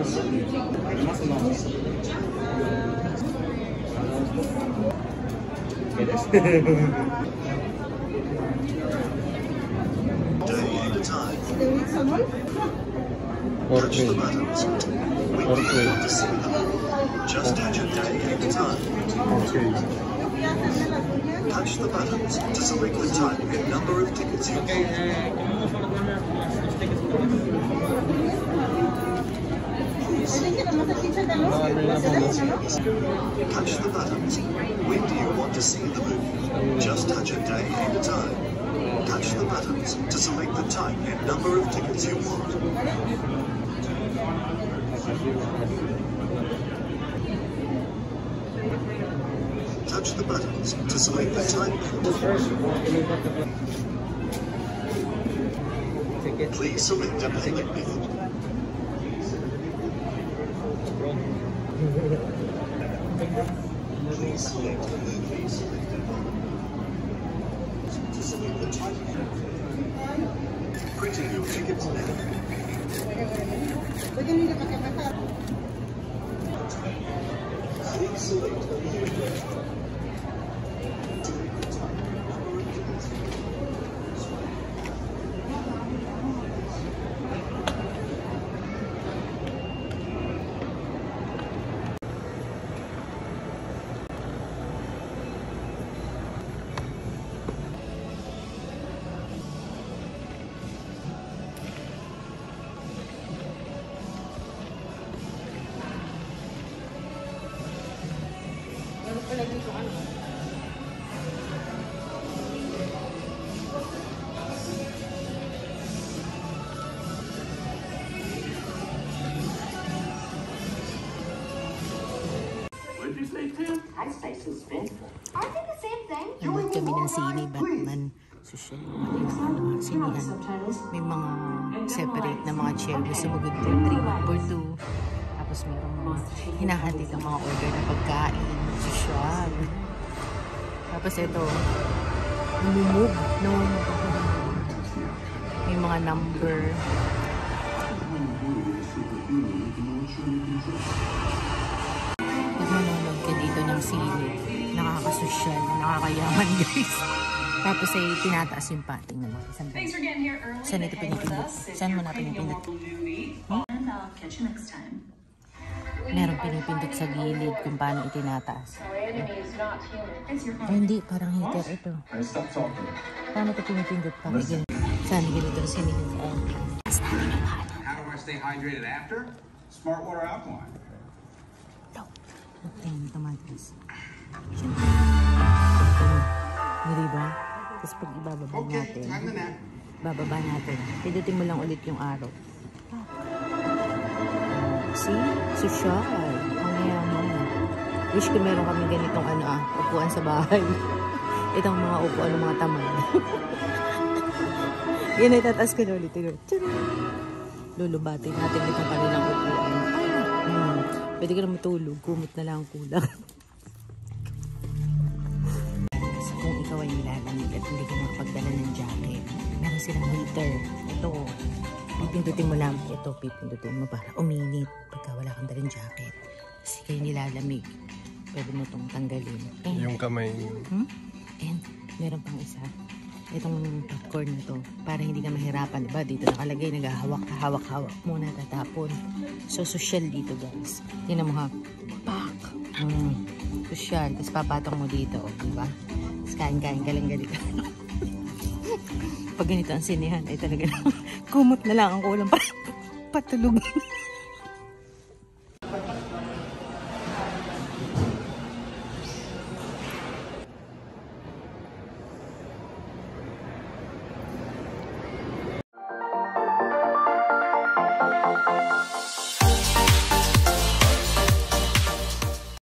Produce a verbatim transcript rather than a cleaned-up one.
Touch the buttons. When do you want to see them? Just touch a day at a time. Touch the buttons to select the type and number of tickets you want. Touch the buttons. When do you want to see the movie? Just touch a day and a time. Touch the buttons to select the type and number of tickets you want. Touch the buttons to select the type. Please select a payment method. Please select a movie selected. To select the type. Printing your tickets now. Please select a movie. What did you say, Tim? I say suspenseful. I think the same thing. Nanood kami ng sine, Batman, social, mga sinihan. May mga separate na mga chair. Gusto mo good for three, for two. Tapos mayroong mga hinahatid ang mga order na pagkain, social. Tapos ito, lumumog. No, may mga number. Pag manonood ka dito ng sine, nakakasosyal, nakakayaman guys. Tapos ay tinataas yung pating naman. Saan ito pinipindot? Saan mo na pinipindot? Hmm? Meron pinipindot sa gilid kung paano itinataas. Oh, hindi, parang heater ito. Paano ito pinipindot pa? Saan ganito ang sinihin? How do I stay hydrated after? Smart water alkaline. No. Tingnan ito matas. Siyempre. Hindi ba? Tapos pag ibababa natin, bababa natin. Pindutin mo lang ulit yung araw. See? Social. Ang yaman. Wish ko meron kami ganitong ano ah, upuan sa bahay. Itong mga upuan ng mga tamad. Yan ay tataas ko na ulit. Lulubatin natin itong kanilang upuan. Hmm. Pwede ka na matulog. Kumot na lang ang kulang. Kasi kung ikaw ay nilalamig at hindi ka makapagdala ng jacket, meron silang heater. Ito. Pipindutin mo lang. Ito, pipindutin mo para uminit pagka wala kang dalang jacket. Kasi kayo nilalamig. Pwede mo itong tanggalin. And, yung kamay. Hmm? And meron pang isa. Itong popcorn na to. Para hindi ka mahirapan. Diba? Dito nakalagay. Naghahawak-hawak-hawak muna tatapon. So, social dito guys. Tingnan mo ha. Pak! Hmm. Social. Tapos papatong mo dito. Oh, diba? Tapos kain-kain ka lang ganito. Pag ganito ang sinihan ay talaga lang kumot na lang ang kulang para patulog.